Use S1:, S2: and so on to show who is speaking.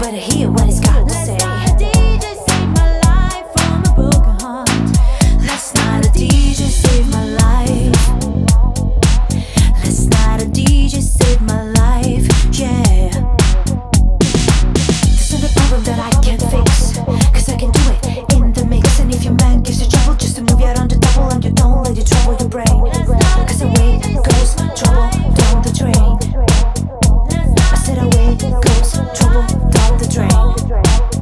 S1: better hear what he's got to say. Last night a DJ saved my life from a broken heart. Last night a DJ saved my life. Last night a DJ saved my life, yeah. This is a problem that I can't fix, cause I can do it in the mix. And if your man gives you trouble just to move you around the double, and you don't let it trouble your brain, cause away goes trouble down the drain. I said away goes trouble down the drain.